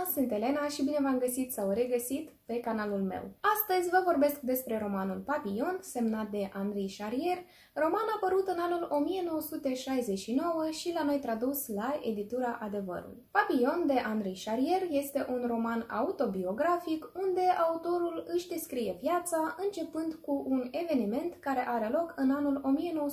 sunt Elena și bine v-am găsit sau regăsit pe canalul meu. Astăzi vă vorbesc despre romanul Papillon, semnat de Henri Charrière, roman apărut în anul 1969 și la noi tradus la editura Adevărul. Papillon de Henri Charrière este un roman autobiografic unde autorul își descrie viața începând cu un eveniment care are loc în anul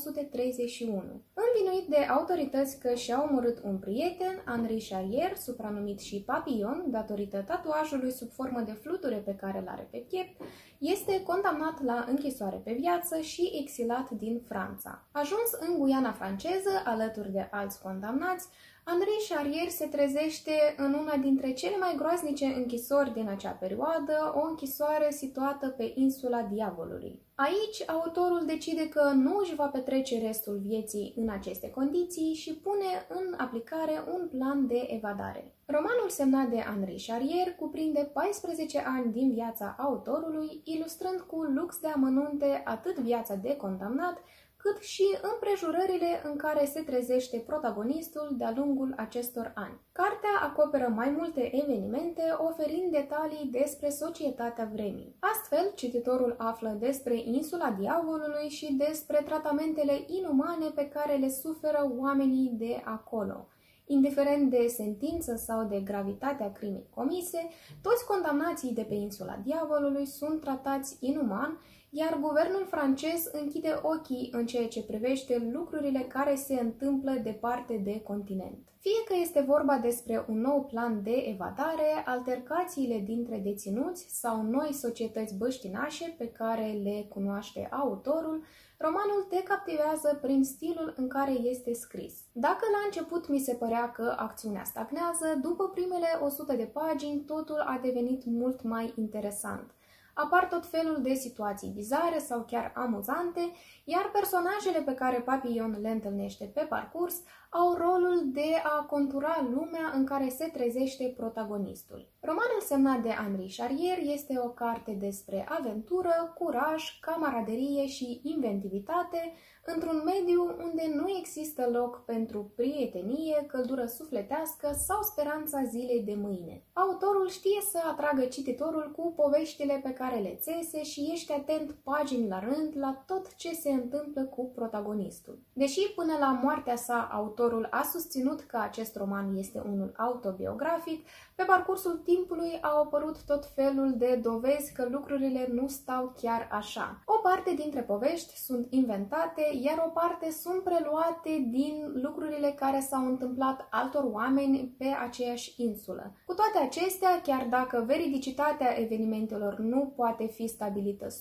1931. Învinuit de autorități că și-a omorât un prieten, Henri Charrière, supranumit și Papillon, datorită tatuajului sub formă de fluture pe care îl are pe piept, este condamnat la închisoare pe viață și exilat din Franța. Ajuns în Guiana franceză, alături de alți condamnați, Henri Charrière se trezește în una dintre cele mai groaznice închisori din acea perioadă, o închisoare situată pe insula Diavolului. Aici, autorul decide că nu își va petrece restul vieții în aceste condiții și pune în aplicare un plan de evadare. Romanul semnat de Henri Charrière cuprinde 14 ani din viața autorului, ilustrând cu lux de amănunte atât viața de condamnat, cât și împrejurările în care se trezește protagonistul de-a lungul acestor ani. Cartea acoperă mai multe evenimente, oferind detalii despre societatea vremii. Astfel, cititorul află despre insula Diavolului și despre tratamentele inumane pe care le suferă oamenii de acolo. Indiferent de sentință sau de gravitatea crimei comise, toți condamnații de pe insula Diavolului sunt tratați inuman, iar guvernul francez închide ochii în ceea ce privește lucrurile care se întâmplă departe de continent. Fie că este vorba despre un nou plan de evadare, altercațiile dintre deținuți sau noi societăți băștinașe pe care le cunoaște autorul, romanul te captivează prin stilul în care este scris. Dacă la început mi se părea că acțiunea stagnează, după primele 100 de pagini totul a devenit mult mai interesant. Apar tot felul de situații bizare sau chiar amuzante, iar personajele pe care Papillon le întâlnește pe parcurs au rolul de a contura lumea în care se trezește protagonistul. Romanul semnat de Henri Charrière este o carte despre aventură, curaj, camaraderie și inventivitate într-un mediu unde nu există loc pentru prietenie, căldură sufletească sau speranța zilei de mâine. Autorul știe să atragă cititorul cu poveștile pe care le țese și ești atent pagini la rând la tot ce se întâmplă cu protagonistul. Deși până la moartea sa autorul a susținut că acest roman este unul autobiografic, pe parcursul timpului au apărut tot felul de dovezi că lucrurile nu stau chiar așa. O parte dintre povești sunt inventate, iar o parte sunt preluate din lucrurile care s-au întâmplat altor oameni pe aceeași insulă. Cu toate acestea, chiar dacă veridicitatea evenimentelor nu poate fi stabilită 100%,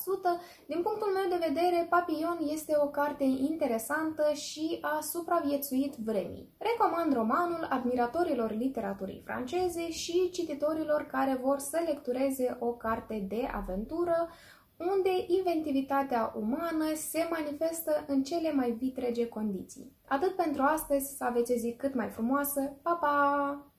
din punctul meu de vedere, Papillon este o carte interesantă și a supraviețuit vremii. Recomand romanul admiratorilor literaturii franceze și cititorilor care vor să lectureze o carte de aventură, unde inventivitatea umană se manifestă în cele mai vitrege condiții. Atât pentru astăzi, să aveți o zi cât mai frumoasă. Pa, pa!